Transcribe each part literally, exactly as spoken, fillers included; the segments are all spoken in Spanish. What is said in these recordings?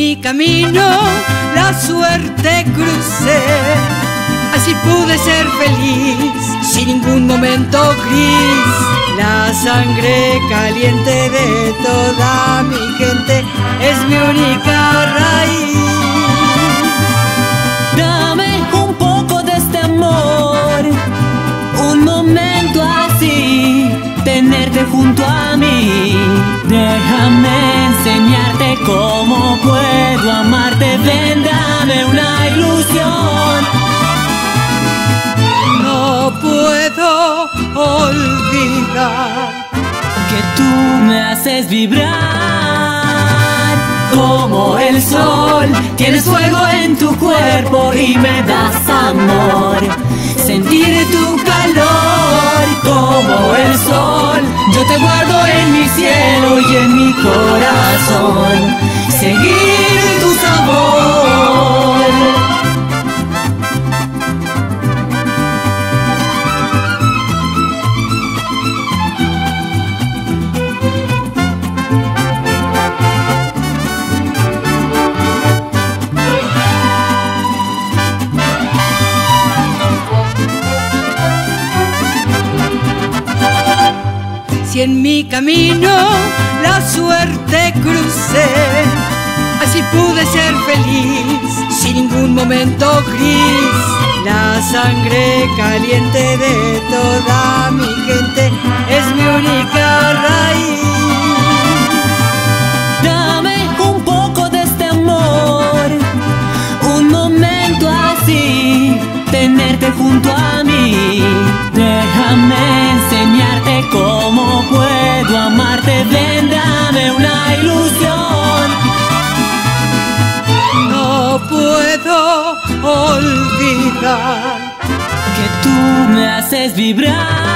mi camino la suerte crucé, así pude ser feliz, sin ningún momento gris. La sangre caliente de toda mi gente es mi única raíz. Dame un poco de este amor, un momento así, tenerte junto a mí. Déjame enseñarte cómo puedo amarte. Ven, dame una ilusión. No puedo olvidar que tú me haces vibrar como el sol. Tienes fuego en tu cuerpo y me das amor. Sentir tu calor como el sol. Yo te guardo en mi cielo y en mi corazón. Seguir tu sabor. Si en mi camino la suerte crucé, así pude ser feliz, sin ningún momento gris. La sangre caliente de toda mi gente es mi única raíz. Dame un poco de este amor, un momento así, tenerte junto a mí. Déjame enseñarte cómo puedo amarte. Ven, dame una ilusión. No puedo olvidar que tú me haces vibrar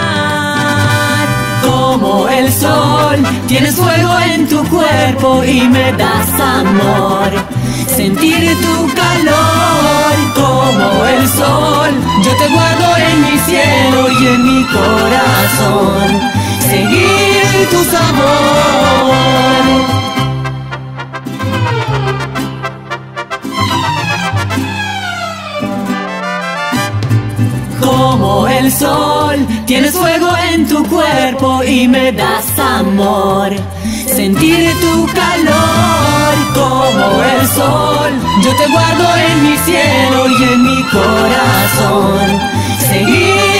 como el sol. Tienes fuego en tu cuerpo y me das amor. Sentir tu calor como el sol. Yo te guardo en mi cielo y en mi corazón. Seguir tu sabor. Como el sol, tienes fuego en tu cuerpo y me das amor. Sentir tu calor como el sol. Yo te guardo en mi cielo y en mi corazón. Seguir